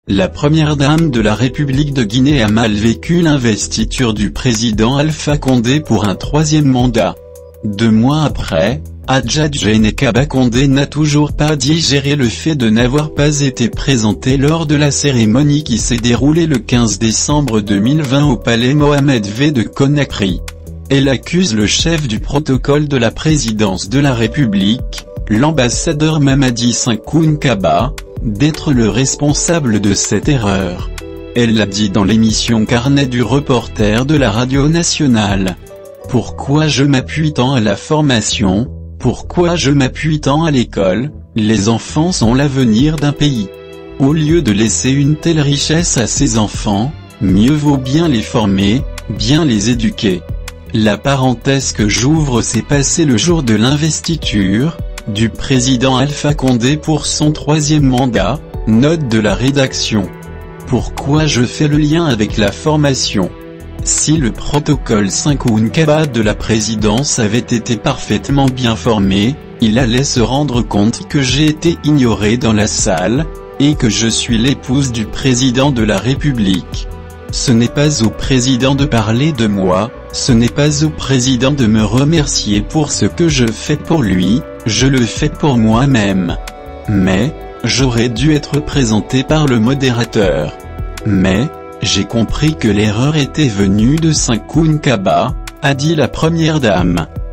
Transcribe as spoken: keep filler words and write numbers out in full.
La première dame de la République de Guinée a mal vécu l'investiture du président Alpha Condé pour un troisième mandat. Deux mois après, Adja Djené Kaba Condé n'a toujours pas digéré le fait de n'avoir pas été présentée lors de la cérémonie qui s'est déroulée le quinze décembre deux mille vingt au palais Mohamed V de Conakry. Elle accuse le chef du protocole de la présidence de la République, l'ambassadeur Mamadi Sankoun Kaba, d'être le responsable de cette erreur. Elle l'a dit dans l'émission Carnet du reporter de la radio nationale. Pourquoi je m'appuie tant à la formation? Pourquoi je m'appuie tant à l'école? Les enfants sont l'avenir d'un pays. Au lieu de laisser une telle richesse à ses enfants, mieux vaut bien les former, bien les éduquer. La parenthèse que j'ouvre s'est passée le jour de l'investiture du président Alpha Condé pour son troisième mandat, note de la rédaction. Pourquoi je fais le lien avec la formation? Si le protocole Sankoun Kaba de la présidence avait été parfaitement bien formé, il allait se rendre compte que j'ai été ignoré dans la salle, et que je suis l'épouse du président de la République. Ce n'est pas au président de parler de moi, ce n'est pas au président de me remercier pour ce que je fais pour lui, je le fais pour moi-même. Mais, j'aurais dû être présenté par le modérateur. Mais, j'ai compris que l'erreur était venue de Sankoun Kaba, a dit la première dame.